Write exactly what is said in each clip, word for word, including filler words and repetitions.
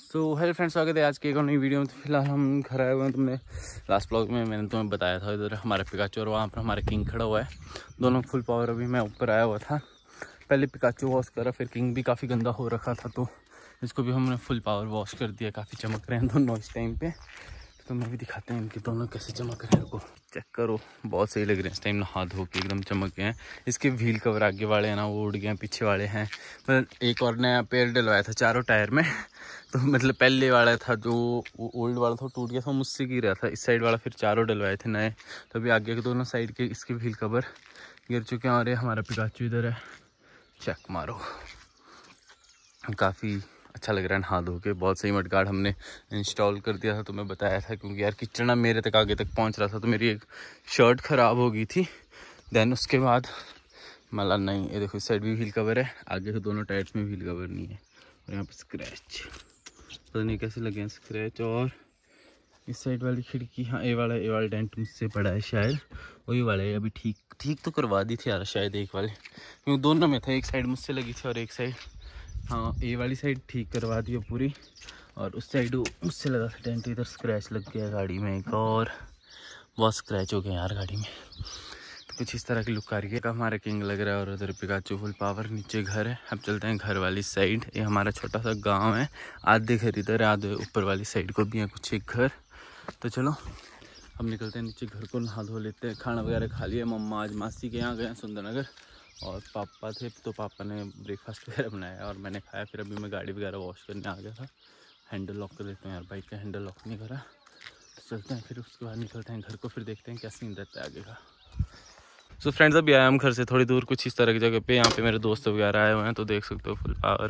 So hello friends, स्वागत है आज के एक और नई वीडियो में। तो फिलहाल हम घर आए हुए हैं। तुमने लास्ट ब्लॉग में मैंने तुम्हें बताया था, इधर हमारा पिकाचू और वहाँ पर हमारा किंग खड़ा हुआ है। दोनों फुल पावर। अभी मैं ऊपर आया हुआ था, पहले पिकाचू वॉश करा, फिर किंग भी काफ़ी गंदा हो रखा था तो इसको भी हमने फुल पावर वॉश कर दिया। काफ़ी चमक रहे हैं दोनों इस टाइम पे। तो मैं भी दिखाते हैं इनके दोनों कैसे चमक रहे हैं। इनको चेक करो, बहुत सही लग रहे हैं इस टाइम नहा धो के, एकदम चमक गए हैं। इसके व्हील कवर आगे वाले हैं ना वो उड़ गए हैं, पीछे वाले हैं। मतलब एक और नया पेयर डलवाया था चारों टायर में। तो मतलब पहले वाला था जो ओल्ड वाला था टूट गया था, मुझसे गिर रहा था। इस साइड वाला फिर चारों डलवाए थे नए। तो अभी आगे के दोनों साइड के इसके व्हील कवर गिर चुके हैं। और ये हमारा पिकाचू इधर है, चेक मारो। काफ़ी अच्छा लग रहा है नहा धो के। बहुत सही मडगार्ड हमने इंस्टॉल कर दिया था, तो मैं बताया था, क्योंकि यार किचड़ा मेरे तक आगे तक पहुंच रहा था। तो मेरी एक शर्ट ख़राब हो गई थी। देन उसके बाद मतलब नहीं, ये देखो इस साइड भी व्हील कवर है, आगे के दोनों टायर्स में व्हील कवर नहीं है। और यहाँ पर स्क्रैच पता नहीं कैसे लगे हैं स्क्रैच। और इस साइड वाली खिड़की, हाँ ये वाला ये वाला डेंट मुझसे पड़ा है शायद, वही वाला है। अभी ठीक ठीक तो करवा दी थी यार शायद एक वाले, क्योंकि दोनों में था। एक साइड मुझसे लगी थी और एक साइड, हाँ ये वाली साइड ठीक करवा दी पूरी। और उस साइड मुझसे लगा था डेंट, इधर स्क्रैच लग गया गाड़ी में एक, और बहुत स्क्रैच हो गया यार गाड़ी में। तो कुछ इस तरह की लुक आ रही है। हमारा किंग लग रहा है और उधर पिकाचू फुल पावर। नीचे घर है। अब चलते हैं घर वाली साइड। ये हमारा छोटा सा गांव है, आधे घर इधर है, आधे ऊपर वाली साइड को भी है कुछ एक घर। तो चलो अब निकलते हैं नीचे, घर को नहा धो लेते हैं। खाना वगैरह खा लिया। मम्मा आज मासी के यहाँ गए हैं सुंदरनगर, और पापा थे तो पापा ने ब्रेकफास्ट वगैरह बनाया और मैंने खाया। फिर अभी मैं गाड़ी वगैरह वॉश करने आ गया था। हैंडल लॉक कर देते हैं यार, बाइक का हैंडल लॉक नहीं करा। तो चलते हैं फिर, उसके बाद निकलते हैं घर को, फिर देखते हैं क्या सीन रहता है आगे का। सो फ्रेंड्स, अभी आया हम घर से थोड़ी दूर कुछ इस तरह की जगह पे। यहाँ पे मेरे दोस्त वगैरह आए हुए हैं, तो देख सकते हो फुल पावर।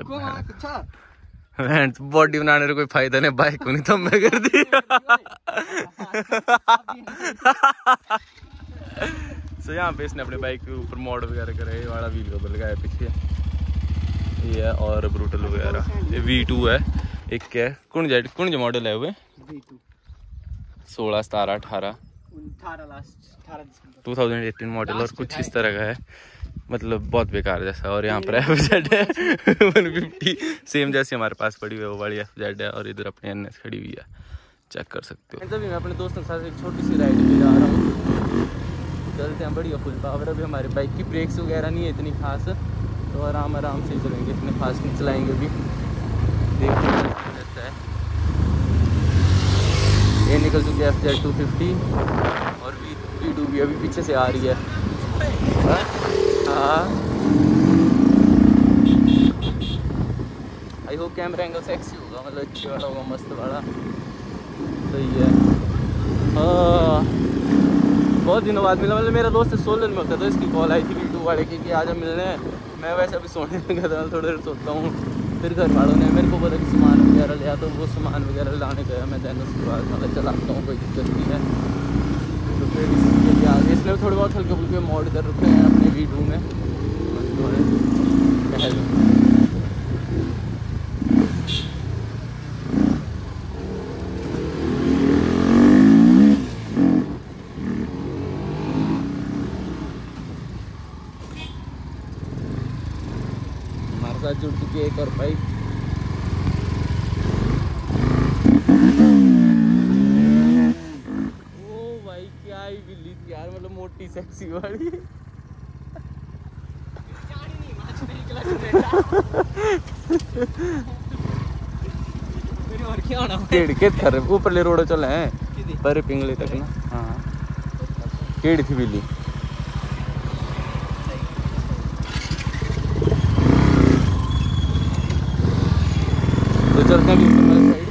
बॉडी बनाने का कोई फायदा नहीं, बाइक को नहीं तो मैं कर दी। सो यहाँ पे इसने अपने बाइक के ऊपर मॉड वगैरह करे। ये वाला व्हील कवर लगाया पीछे, ये है। और ब्रूटल वगैरह, ये वी टू है। एक क्या है, कौन जाए कौन जो मॉडल है हुए सोलह सतारह अठारह टू थाउजेंड एटीन मॉडल, और कुछ इस तरह का है। मतलब बहुत बेकार जैसा। और यहाँ पर एफ जेड है वन फिफ्टी, सेम जैसे हमारे पास पड़ी हुई है वो वाली एफ जेड है। और इधर अपनी एन एस खड़ी हुई है, चेक कर सकते हो। तभी मैं अपने दोस्तों के साथ एक छोटी सी राइड पे जा रहा हूँ। चलते हैं, बढ़िया फुल पावर। अभी हमारी बाइक की ब्रेक्स वगैरह नहीं है इतनी खास, तो आराम आराम से चलेंगे, इतने फास्ट नहीं चलाएंगे। अभी देखते हैं रहता है। ये निकल चुकी है एफ जेड टू फिफ्टी, और वी वी टू भी अभी पीछे से आ रही है। हाँ, I hope camera angle sexy होगा, मतलब अच्छी वाला होगा, मस्त वाला। सही है। हाँ, बहुत दिनों बाद मिला। मतलब मेरा दोस्त सोलन में होता था, इसकी कॉल आई थी वी टू वाले की कि आजा मिलने। मैं वैसे अभी सोने लगा था, थोड़ी देर सोता हूँ। फिर घर वालों ने मेरे को बोला कि सामान वगैरह लिया, तो वो सामान वगैरह लाने गया मैं। दैन उसके बाद मतलब चलाता हूँ, कोई दिक्कत नहीं है। तो फिर इसके लिए आगे इसलिए थोड़े बहुत हल्के फुल्के मॉड कर रखे हैं अपने वी टू में। हमारे साथ जुड़ चुकी है एक और बाइक। ओ भाई क्या ही बिल्ली थी यार, मतलब मोटी सेक्सी वाली। ऊपर ले रोड चले हैं पर पिंगले तक ना। हाँ, केड़ी थी बिल्ली। तो चलते हैं ऊपर वाली साइड।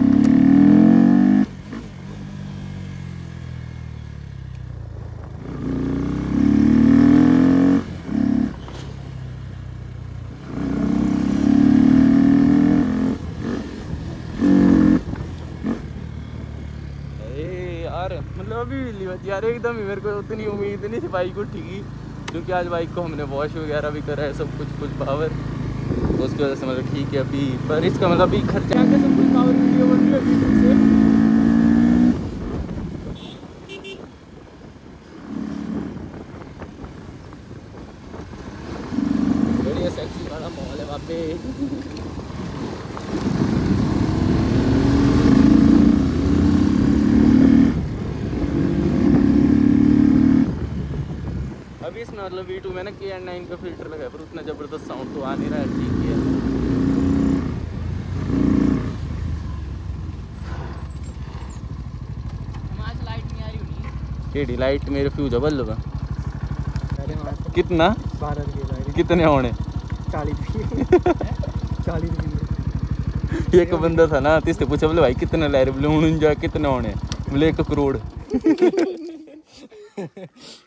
मतलब अभी भी यार एकदम ही मेरे को उतनी उम्मीद नहीं थी बाइक को ठीक ही, क्योंकि आज बाइक को हमने वॉश वगैरह भी करा है सब कुछ फुल पावर। तो उसकी वजह से मतलब ठीक है अभी, पर इसका मतलब अभी खर्चा आगे सब फुल पावर वीडियो बन रही है से। बढ़िया सेक्सी वाला मॉल है वहाँ पे। मतलब वी टू में ना के एन नाइन का फिल्टर लगा है, पर उतना ज़बरदस्त साउंड तो आ नहीं रहा है। ठीक है, लाइट नहीं आ रही होनी। केड़ी लाइट मेरे फ्यूज बल्ब कितना कितने होने चालीस चालीस एक बंदा था ना, तिससे पूछा बोले भाई कितने ला रहे, बोले उनजा कितने होने, बोले एक करोड़।